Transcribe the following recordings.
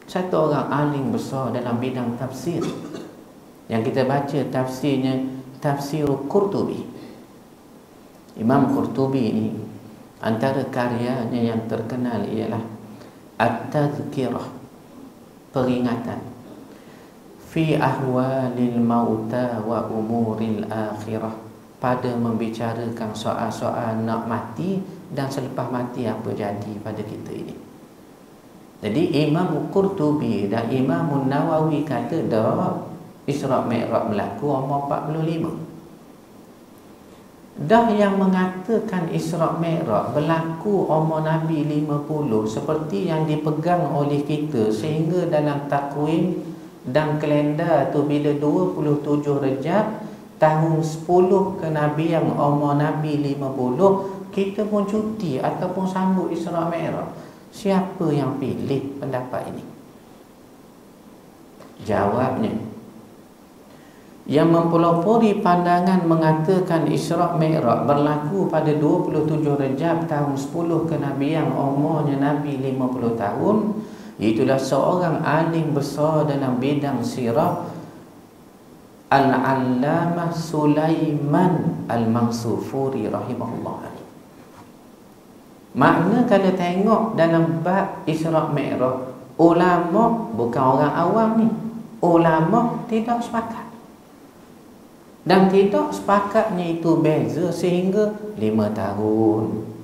satu orang alim besar dalam bidang tafsir. Yang kita baca tafsirnya, Tafsir Qurtubi. Imam Qurtubi ini antara karyanya yang terkenal ialah At-Tadhkirah, peringatan fi ahwalil mauta wa umuril akhirah, pada membicarakan soal-soal nak mati dan selepas mati apa jadi pada kita ini. Jadi Imam Qurtubi dan Imam Nawawi kata dah Isra' Mi'raj berlaku umur 45. Dah yang mengatakan Isra' Mi'raj berlaku umur Nabi 50 seperti yang dipegang oleh kita, sehingga dalam takwim dan kalender tu bila 27 Rejab tahun 10 kenabian umur Nabi 50, kita pun cuti ataupun sambut Isra' Mi'raj. Siapa yang pilih pendapat ini? Jawabnya, yang mempelopori pandangan mengatakan Isra' Mi'raj berlaku pada 27 Rejab tahun 10 kenabian umurnya Nabi 50 tahun, itulah seorang alim besar dalam bidang sirah, Al-Allamah Sulaiman Al-Mansufuri rahimahullah. Makna kalau tengok dalam bab Isra' Mi'raj, ulama bukan orang awam ni, ulama tidak sepakat. Dan tidak sepakatnya itu beza sehingga 5 tahun,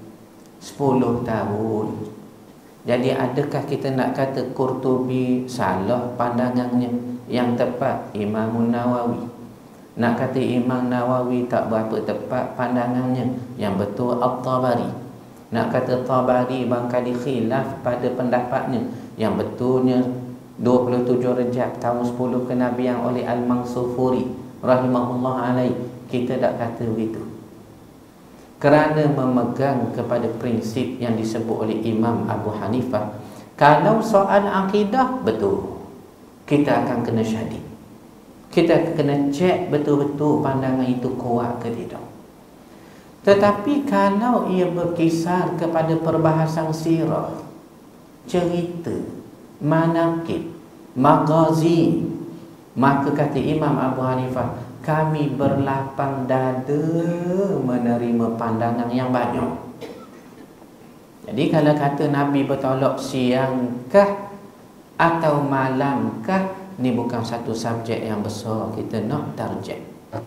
10 tahun. Jadi adakah kita nak kata Qurtubi salah pandangannya? Yang tepat Imam Nawawi. Nak kata Imam Nawawi tak berapa tepat pandangannya, yang betul At-Tabari. Nak kata Tabari barangkali khilaf pada pendapatnya, yang betulnya 27 Rejab tahun 10 kenabian oleh Al-Mansufuri rahimahullah alaih. Kita tak kata begitu, kerana memegang kepada prinsip yang disebut oleh Imam Abu Hanifah. Kalau soal akidah, betul, kita akan kena syahid, kita kena cek betul-betul pandangan itu kuat ke tidak. Tetapi kalau ia berkisar kepada perbahasan sirah, cerita, manaqib, maghazi, maka kata Imam Abu Hanifah, kami berlapang dada menerima pandangan yang banyak. Jadi kalau kata Nabi bertolak siangkah atau malamkah, ni bukan satu subjek yang besar kita nak target.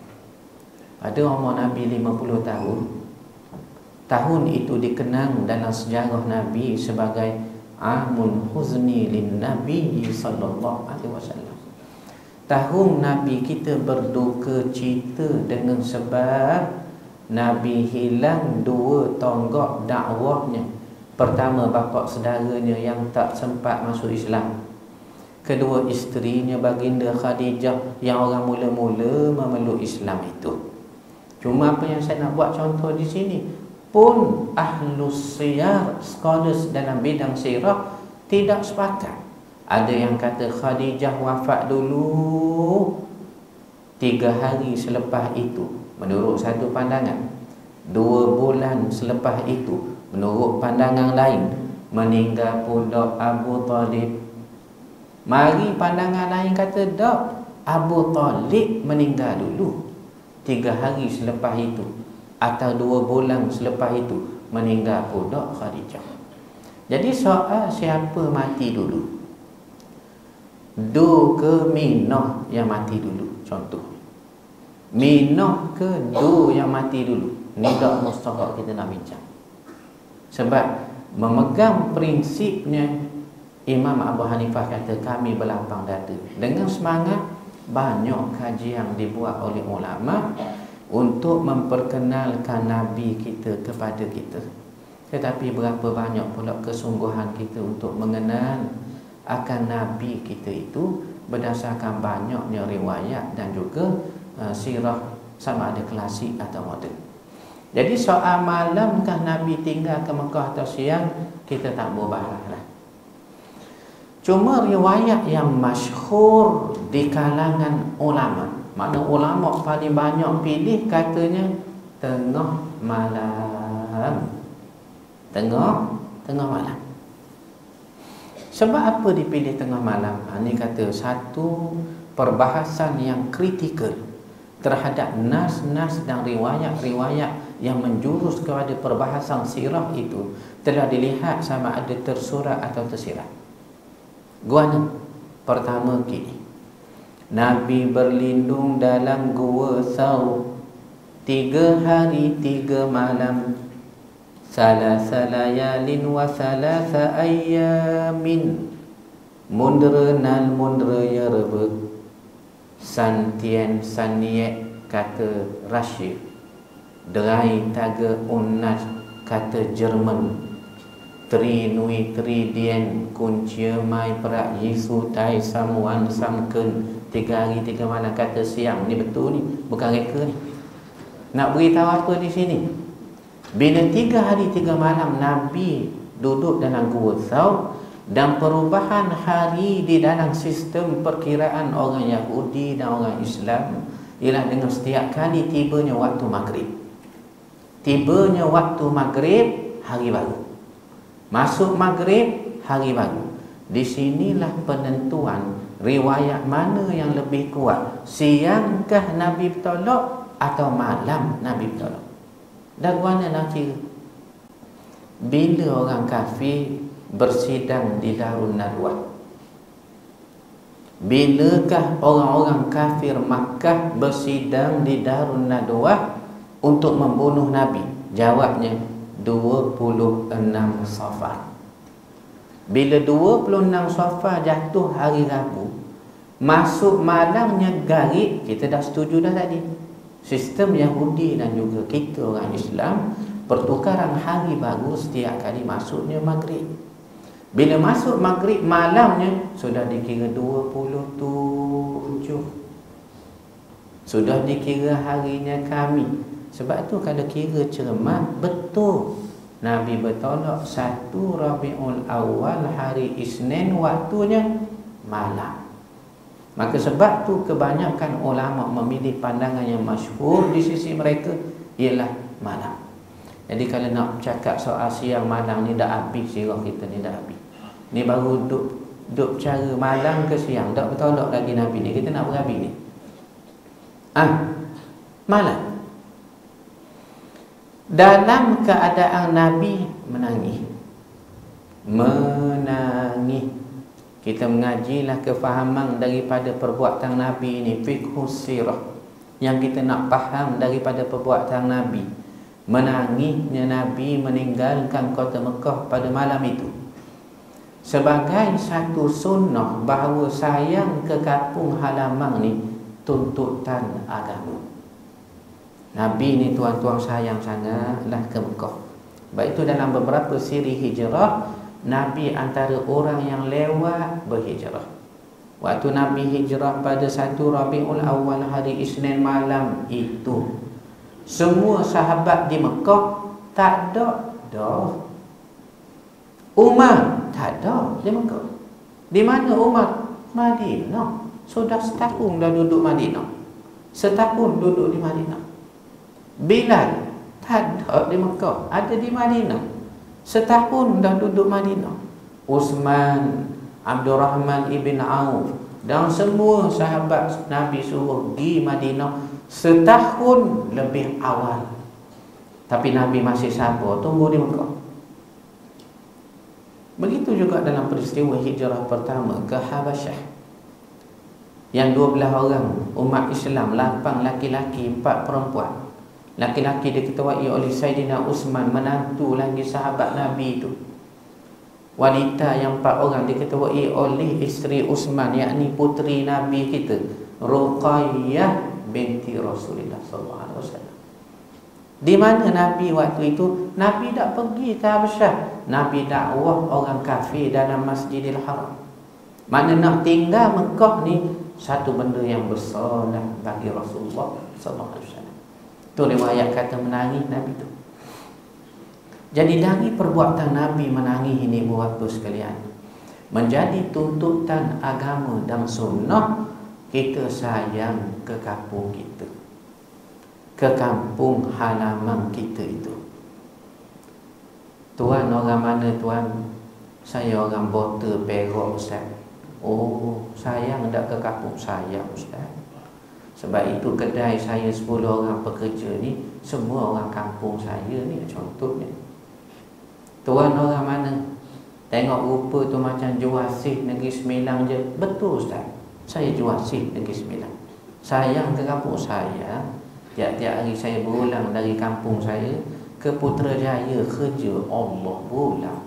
Pada umur Nabi 50 tahun, tahun itu dikenang dalam sejarah Nabi sebagai Amul Huzni lin Nabi sallallahu alaihi wasallam. Tahun Nabi kita berduka cita dengan sebab Nabi hilang 2 tonggak dakwahnya. Pertama, bapa saudaranya yang tak sempat masuk Islam. Kedua, isterinya baginda Khadijah yang orang mula-mula memeluk Islam itu. Cuma apa yang saya nak buat contoh di sini, pun ahlus siyar, scholars dalam bidang sirah tidak sepakat. Ada yang kata Khadijah wafat dulu 3 hari selepas itu, menurut satu pandangan. 2 bulan selepas itu, menurut pandangan lain, meninggal pula Abu Talib. Mari pandangan lain kata tak, Abu Talib meninggal dulu 3 hari selepas itu, atau 2 bulan selepas itu meninggal pula Khadijah. Jadi soal siapa mati dulu, Do ke Minah yang mati dulu? Contoh, Minah ke Do yang mati dulu? Ni tak mustahak kita nak bincang. Sebab memegang prinsipnya, Imam Abu Hanifah kata kami berlapang dada dengan semangat. Banyak kajian dibuat oleh ulama untuk memperkenalkan Nabi kita kepada kita. Tetapi berapa banyak pula kesungguhan kita untuk mengenal akan Nabi kita itu berdasarkan banyaknya riwayat dan juga sirah, sama ada klasik atau moden. Jadi soal malamkah Nabi tinggal ke Mekah atau siang, kita tak berbahas lah. Cuma riwayat yang masyhur di kalangan ulama, makna ulama paling banyak pilih katanya tengah malam. Tengah malam. Sebab apa dipilih tengah malam? Ini kata satu perbahasan yang kritikal terhadap nas-nas dan riwayat-riwayat yang menjurus kepada perbahasan sirah itu telah dilihat sama ada tersurat atau tersirat. Guana pertama kini, Nabi berlindung dalam gua Thawr 3 hari 3 malam, salasa layalin wa salasa ayyamin, mundrenal mundre yarbe, santian saniet kata Rusia, derai taga unnas kata Jerman, tri nui tri dien kuncia mai perak Yesu tai samuan samken 3 hari 3 malam kata siang. Ni betul ni, bukan reka ni. Nak beritahu apa di sini? Bila 3 hari 3 malam Nabi duduk dalam gua Thawr, dan perubahan hari di dalam sistem perkiraan orang Yahudi dan orang Islam ialah dengan setiap kali tibanya waktu maghrib. Tibanya waktu maghrib, hari baru. Masuk maghrib, hari baru. Di sinilah penentuan riwayat mana yang lebih kuat. Siangkah Nabi bertolak atau malam Nabi bertolak? Dan mana nak kira? Bila orang kafir bersidang di Darun Nadwah? Bilakah orang-orang kafir Makkah bersidang di Darun Nadwah untuk membunuh Nabi? Jawabnya 26 Safar. Bila 26 Safar jatuh hari Rabu, masuk malamnya Garib, kita dah setuju dah tadi. Sistem Yahudi dan juga kita orang Islam, pertukaran hari baru setiap kali masuknya maghrib. Bila masuk maghrib malamnya sudah dikira 27. Sudah dikira harinya kami. Sebab tu kalau kira cermat, betul Nabi bertolak 1 Rabiul Awal hari Isnin, waktunya malam. Maka sebab tu kebanyakan ulama memilih pandangan yang masyhur di sisi mereka ialah malam. Jadi kalau nak cakap soal siang malam ni dah habis sirah kita ni, dah habis. Ni baru duk cara malam ke siang, tak bertolak lagi Nabi ni. Kita nak berhabis ni. Malam. Dalam keadaan Nabi menangis. Kita mengajilah kefahaman daripada perbuatan Nabi ini, fiqhus sirah, yang kita nak faham daripada perbuatan Nabi. Menangisnya Nabi meninggalkan kota Mekah pada malam itu sebagai satu sunnah bahawa sayang ke kampung halaman ni tuntutan agama. Nabi ni tuan-tuan sayang sangatlah ke Mekah. Baik itu dalam beberapa siri hijrah, Nabi antara orang yang lewat berhijrah. Waktu Nabi hijrah pada 1 Rabiul Awal hari Isnin malam itu, semua sahabat di Mekah tak ada dah. Umar tak ada di Mekah. Di mana Umar? Madinah. Sudah setahun dah duduk Madinah. Setahun duduk di Madinah. Bilal tak ada di Mekah, ada di Madinah. Setahun dah duduk Madinah. Uthman, Abdurrahman ibn Auf dan semua sahabat Nabi suruh pergi Madinah setahun lebih awal. Tapi Nabi masih sabar tunggu di Mekah. Begitu juga dalam peristiwa hijrah pertama ke Habasyah, yang 12 orang umat Islam, 8 laki-laki 4 perempuan. Laki-laki diketuai oleh Saidina Uthman, menantu lagi sahabat Nabi itu. Wanita yang 4 orang diketuai oleh isteri Uthman, yakni puteri Nabi kita, Ruqayyah binti Rasulullah SAW. Di mana Nabi waktu itu? Nabi tak pergi ke Habasyah. Nabi dakwah orang kafir dalam Masjidil Haram. Mana nak tinggal Mekah ni satu benda yang besar lah bagi Rasulullah SAW. Tu riwayat kata menangis Nabi tu. Jadi dari perbuatan Nabi menangis ini, buat sekalian, menjadi tuntutan agama dan sunnah kita sayang ke kampung kita, ke kampung halaman kita itu. Tuan orang mana tuan? Saya orang Bota Perak Ustaz. Oh, sayang tak ke kampung saya Ustaz. Sebab itu kedai saya 10 orang pekerja ni semua orang kampung saya ni contohnya. Tuan orang mana? Tengok rupa tu macam Juasih Negeri Sembilan je. Betul Ustaz, saya Juasih Negeri Sembilan. Sayang ke kampung saya, tiap-tiap hari saya berulang dari kampung saya ke Putrajaya kerja, Allah berulang.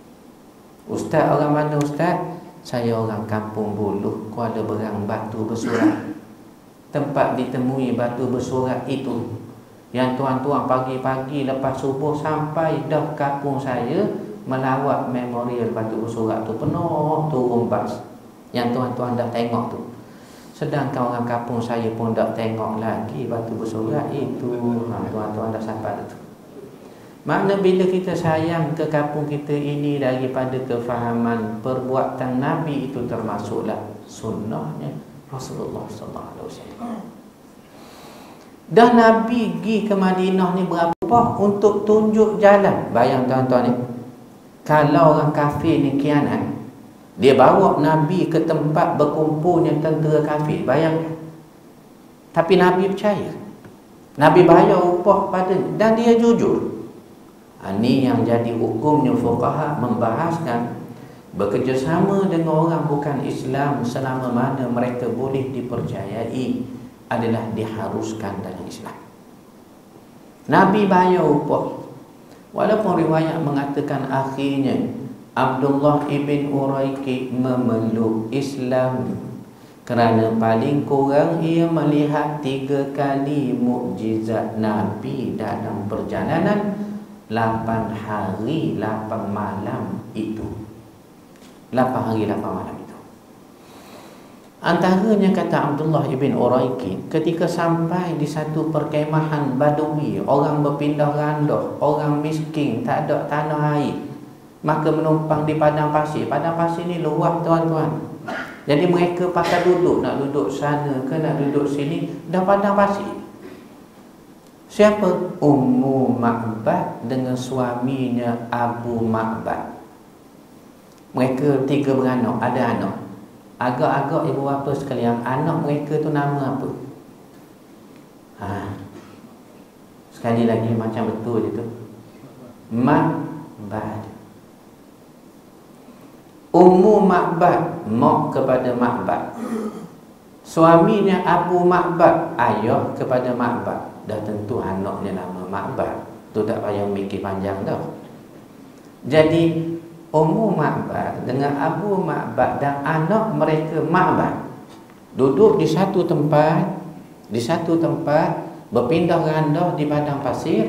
Ustaz orang mana Ustaz? Saya orang Kampung Buluh, Kuala Berang, Batu Bersurat. Tempat ditemui batu bersurat itu, yang tuan-tuan pagi-pagi lepas subuh sampai dah kampung saya melawat memorial batu bersurat tu, penuh turun bas. Yang tuan-tuan dah tengok tu. Sedangkan orang kampung saya pun dah tengok lagi batu bersurat itu. Tuan-tuan dah sampai tu. Makna bila kita sayang ke kampung kita ini daripada kefahaman perbuatan Nabi, itu termasuklah sunnahnya Rasulullah SAW. Dah Nabi pergi ke Madinah ni berapa untuk tunjuk jalan. Bayang tuan-tuan ni, kalau orang kafir ni khianat, dia bawa Nabi ke tempat berkumpulnya tentera kafir. Bayang. Tapi Nabi percaya, Nabi bayar upah pada, dan dia jujur. Ini yang jadi hukumnya fuqaha membahaskan bekerjasama dengan orang bukan Islam selama mana mereka boleh dipercayai adalah diharuskan dalam Islam. Nabi bayar upah. Walaupun riwayat mengatakan akhirnya Abdullah ibn Uraiki memeluk Islam kerana paling kurang ia melihat 3 kali mukjizat Nabi dalam perjalanan 8 hari 8 malam itu. 8 hari 8 malam itu. Antaranya kata Abdullah ibn Uraiki, ketika sampai di satu perkemahan Badui, orang berpindah randah, orang miskin, tak ada tanah air, maka menumpang di padang pasir. Padang pasir ni luas tuan-tuan. Jadi mereka pakai duduk, nak duduk sana ke nak duduk sini, dah padang pasir. Siapa? Ummu Ma'bad dengan suaminya Abu Ma'bad. Mereka 3 beranak, ada anak. Agak-agak ibu bapa sekalian, anak mereka tu nama apa? Sekali lagi macam betul je tu. Ma'bad. Ummu Ma'bad, mak kepada Ma'bad. Suaminya Abu Ma'bad, ayah kepada Ma'bad. Dah tentu anaknya nama Ma'bad. Tu tak payah mikir panjang dah. Jadi Ummu Ma'bad dengan Abu Ma'bad dan anak mereka Ma'bad duduk di satu tempat, berpindah randah di padang pasir.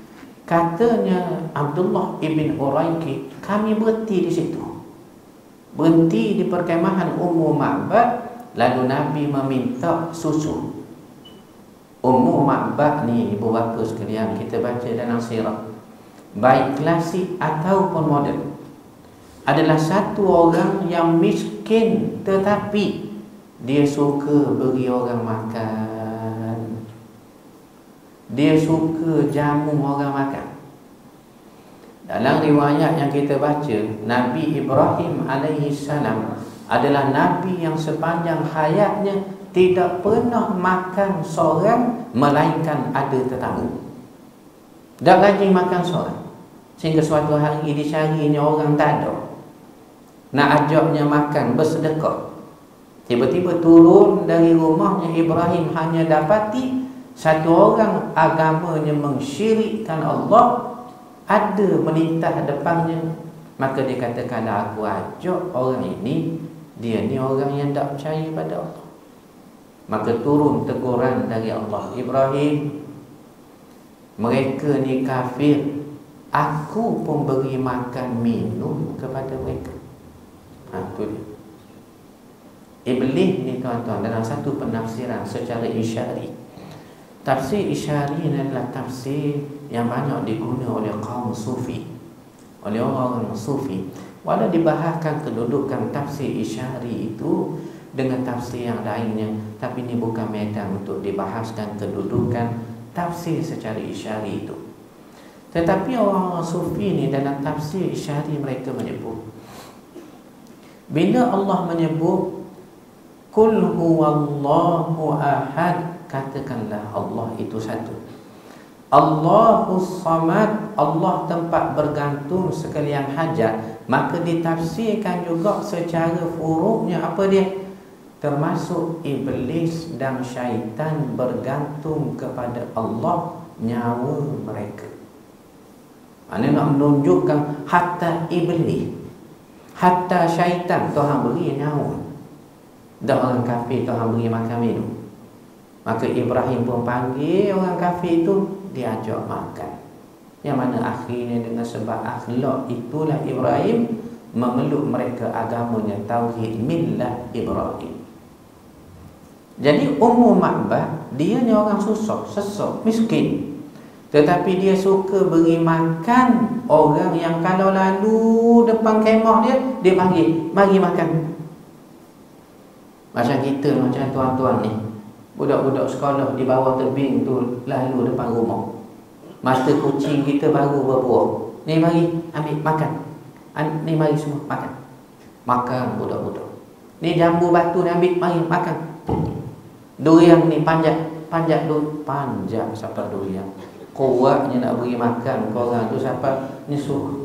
Katanya Abdullah ibn Uraiki, kami berhenti di situ. Berhenti di perkemahan Ummu Ma'bad. Lalu Nabi meminta susu. Ummu Ma'bad ni ibu bapa sekalian, kita baca dalam sirah, baik klasik ataupun moden, adalah satu orang yang miskin tetapi dia suka beri orang makan. Dia suka jamu orang makan. Dalam riwayat yang kita baca, Nabi Ibrahim alaihissalam adalah Nabi yang sepanjang hayatnya tidak pernah makan seorang melainkan ada tetamu. Tak rajin makan seorang, sehingga suatu hari dicarinya orang tak ada, nak ajaknya makan bersedekah. Tiba-tiba turun dari rumahnya Ibrahim, hanya dapati satu orang agamanya mensyirikkan Allah ada melintah depannya. Maka dia kata, kalau aku ajak orang ini, dia ni orang yang tak percaya pada Allah. Maka turun teguran dari Allah, Ibrahim, mereka ni kafir, aku pun beri makan minum kepada mereka. Itu dia. Iblis ni tuan-tuan, dalam satu penafsiran secara isyari, tafsir isyari adalah tafsir yang banyak digunakan oleh kaum sufi, oleh orang-orang sufi. Walau dibahaskan kedudukan tafsir isyari itu dengan tafsir yang lainnya, tapi ini bukan medan untuk dibahaskan kedudukan tafsir secara isyari itu. Tetapi orang-orang sufi ni dalam tafsir isyari mereka menyebut Bila Allah menyebut Qul huwallahu ahad, katakanlah Allah itu satu. Allahus samad, Allah tempat bergantung sekalian hajat. Maka ditafsirkan juga secara furuknya apa dia? Termasuk iblis dan syaitan bergantung kepada Allah nyawa mereka. Mana nak menunjukkan hatta iblis, hatta syaitan Tuhan beri nyawa. Dah orang kafir Tuhan beri makan minum. Maka Ibrahim pun panggil orang kafir itu, diajak makan. Yang mana akhirnya dengan sebab akhlak itulah Ibrahim memeluk mereka agamanya tauhid millah Ibrahim. Jadi Ummu Ma'bad dia ni orang susah, sesak, miskin. Tetapi dia suka beri makan orang yang kalau lalu depan kemah dia, dia panggil, mari makan. Macam kita, macam tuan-tuan ni, budak-budak sekolah di bawah tebing tu lalu depan rumah. Masa kucing kita baru berbuah, ni mari ambil makan, ni mari semua makan. Makan budak-budak. Ni jambu batu ni ambil, mari makan. Durian ni panjat dulu, panjat siapa durian. Kuatnya nak beri makan korang tu siapa nyusuh.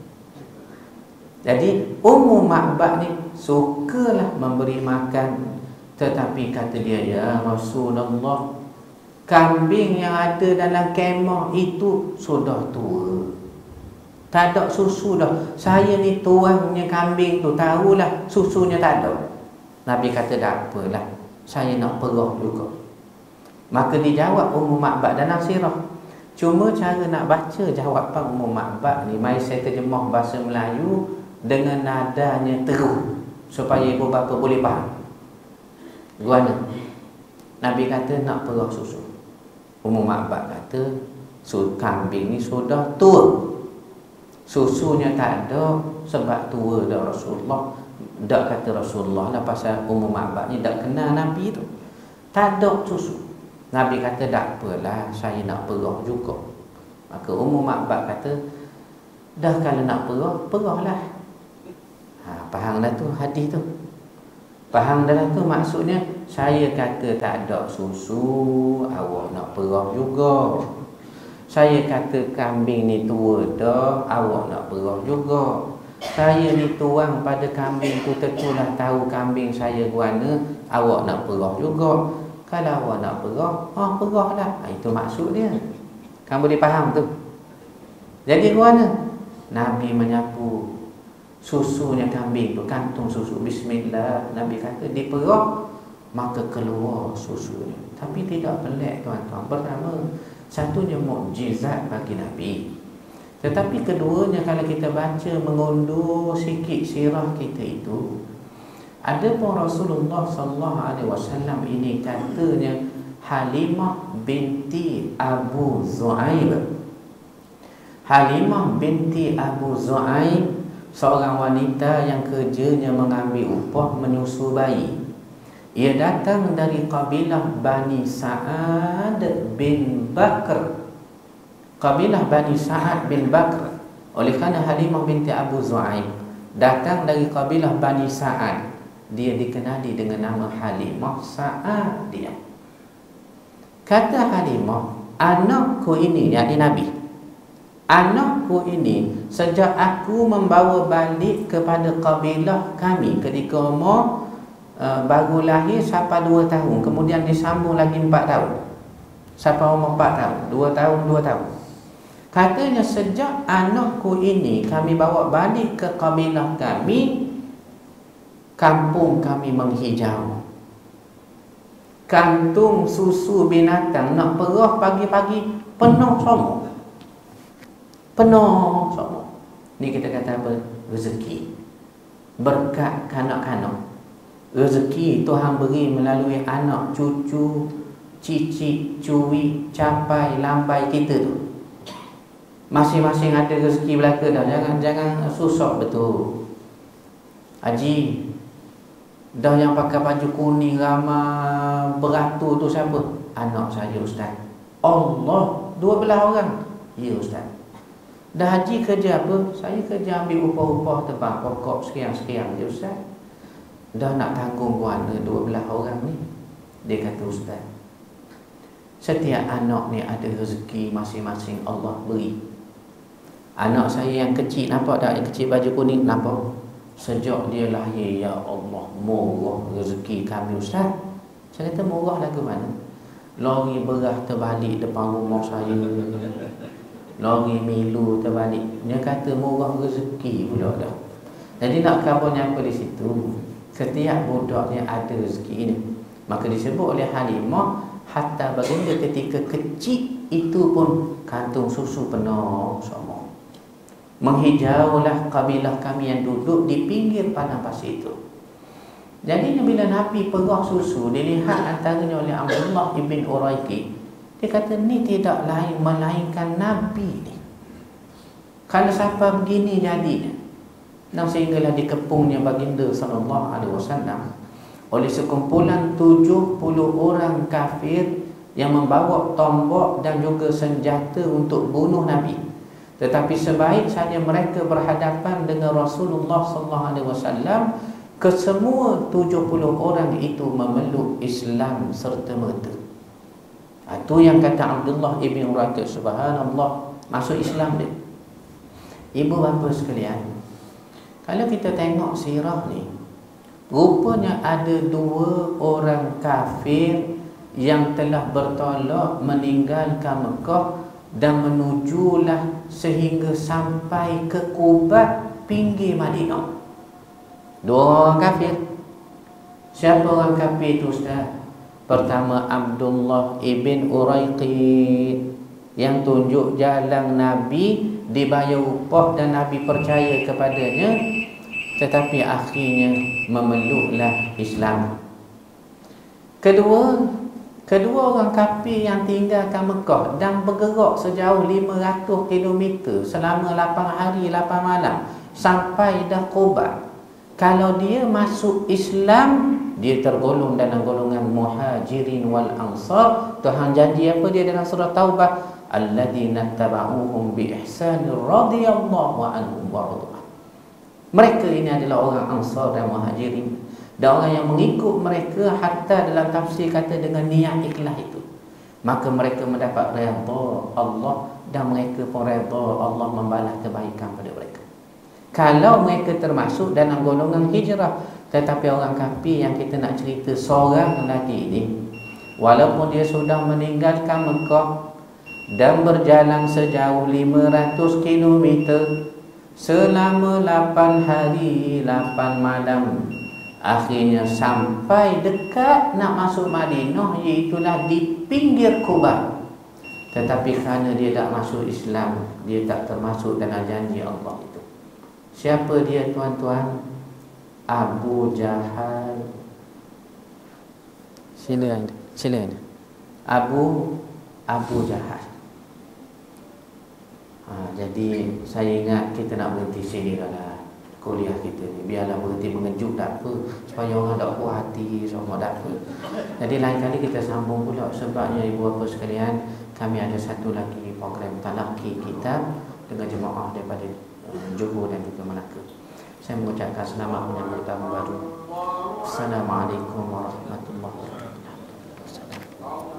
Jadi Ummu Ma'bad ni sukalah memberi makan. Tetapi kata dia, ya Rasulullah, kambing yang ada dalam kemah itu sudah tua, tak ada susu dah. Saya ni tuannya kambing tu, tahulah susunya tak ada. Nabi kata, tak apalah, saya nak perah juga. Maka dijawab Ummu Ma'bad dalam sirah. Cuma cara nak baca jawapan Ummu Ma'bad ni, mari saya terjemah bahasa Melayu dengan nadanya terus supaya ibu bapa boleh faham. Guana Nabi kata nak perah susu. Ummu Ma'bad kata kambing ni sudah tua, susunya tak ada sebab tua dah Rasulullah. Tak kata Rasulullah lah, pasal Ummu Ma'bad ni tak kenal Nabi tu, tak ada susu. Nabi kata tak apalah, saya nak perah juga. Maka Ummu Ma'bad kata, dah kalau nak perah, perahlah. Faham dah tu hadis tu. Faham dah tu maksudnya, saya kata tak ada susu, awak nak perah juga. Saya kata kambing ni tua dah, awak nak perah juga. Saya ni tuang pada kambing tu, tentulah tahu kambing saya guana, awak nak perah juga. Kalau awak nak perah, perahlah. Itu maksud dia. Kamu boleh faham tu. Jadi guana Nabi menyapu susunya kambing tu, kantung susu, bismillah, Nabi kata diperah, maka keluar susunya. Tapi tidak pelik tuan-tuan. Pertama, satunya mukjizat bagi Nabi. Tetapi keduanya, kalau kita baca mengundur sikit sirah kita itu, ada pun Rasulullah sallallahu alaihi wasallam ini katanya Halimah binti Abu Zu'aib. Halimah binti Abu Zu'aib seorang wanita yang kerjanya mengambil upah menyusu bayi. Ia datang dari kabilah Bani Sa'ad bin Bakr. Kabilah Bani Sa'ad bin Bakr. Oleh kerana Halimah binti Abu Zu'aib datang dari kabilah Bani Sa'ad, dia dikenali dengan nama Halimah Sa'ad dia. Kata Halimah, anakku ini, yakni Nabi, anakku ini sejak aku membawa balik kepada kabilah kami ketika umur baru lahir sampai 2 tahun, kemudian disambung lagi 4 tahun sampai umur 4 tahun, 2 tahun, 2 tahun. Katanya sejak anakku ini kami bawa balik ke kabilah kami, kampung kami menghijau. Kantung susu binatang nak perah pagi-pagi penuh semua. Penuh semua. Ni kita kata apa? Rezeki. Berkat kanak-kanak. Rezeki Tuhan beri melalui anak, cucu, cicit, cuwi, capai, lambai kita tu. Masing-masing ada rezeki belaka dah. Jangan susah betul. Haji, dah yang pakai baju kuning ramai beratur tu siapa? Anak saya Ustaz. Allah, 12 orang. Ya Ustaz. Dah haji kerja apa? Saya kerja ambil upah-upah tebang pokok sekian-sekian je Ustaz. dah nak tanggung buana 12 orang ni. Dia kata, ustaz, setiap anak ni ada rezeki masing-masing Allah beri. Anak saya yang kecil, nampak tak? Yang kecil baju kuning, nampak? Sejak dia lahir, ya Allah, murah rezeki kami, ustaz. Saya kata, murah lagu mana? Lori beras terbalik depan rumah saya, lori Milo terbalik. Dia kata murah rezeki pula dah. Jadi nak khabarnya apa di situ? Setiap budak dia ada rezeki ini. Maka disebut oleh Halimah, hatta baginda ketika kecil itu pun kantung susu penuh semua. Menghijaulah kabilah kami yang duduk di pinggir padang pasir itu. Jadi bila Nabi perah susu, dilihat antaranya oleh Abdullah ibn Uraiqi. Dia kata, ni tidak lain melainkan Nabi ni. Kalau siapa begini jadinya. Dan sehinggalah dikepungnya baginda SAW oleh sekumpulan 70 orang kafir yang membawa tombak dan juga senjata untuk bunuh Nabi. Tetapi sebaik saja mereka berhadapan dengan Rasulullah SAW, kesemua 70 orang itu memeluk Islam serta-merta. Itu yang kata Abdullah ibn Uraiqi, subhanallah, masuk Islam dia. Ibu bapa sekalian, kalau kita tengok sirah ni, rupanya ada 2 orang kafir yang telah bertolak meninggalkan Mekah dan menujulah sehingga sampai ke Quba pinggir Madinah. 2 orang kafir. Siapa orang kafir itu, ustaz? Pertama, Abdullah ibn Uraiqi, yang tunjuk jalan Nabi, dibayar upah dan Nabi percaya kepadanya, tetapi akhirnya memeluklah Islam. Kedua orang kafir yang tinggalkan Mekah dan bergerak sejauh 500 km selama 8 hari 8 malam sampai dah Quba. Kalau dia masuk Islam, dia tergolong dalam golongan Muhajirin wal Ansar. Tuhan janji apa dia dalam surah Taubah? Alladzina tabauhum bi ihsan radhiyallahu anhum wa radu. Mereka ini adalah orang Ansar dan Muhajirin, dan orang yang mengikut mereka hatta dalam tafsir kata dengan niat ikhlas itu, maka mereka mendapat redha Allah dan mereka pun redha Allah membalas kebaikan pada mereka. Kalau mereka termasuk dalam golongan hijrah. Tetapi orang kafir yang kita nak cerita seorang lagi ini, walaupun dia sudah meninggalkan Mekah dan berjalan sejauh 500 km selama 8 hari 8 malam, akhirnya sampai dekat nak masuk Madinah, iaitulah di pinggir Quba. Tetapi kerana dia tak masuk Islam, dia tak termasuk dalam janji Allah itu. Siapa dia, tuan-tuan? Abu Jahal. Sila. Abu Jahal. Jadi saya ingat kita nak berhenti sini lah kuliah kita ni. Biarlah berhenti mengejut, tak apa, supaya orang tak puas hati semua, tak apa. Jadi lain kali kita sambung pula. Sebabnya ibu bapa sekalian, kami ada satu lagi program talaqi kitab dengan jemaah daripada Johor dan juga Melaka. Saya mengucapkan selamat menyambut tahun baru. Assalamualaikum warahmatullahi wabarakatuh.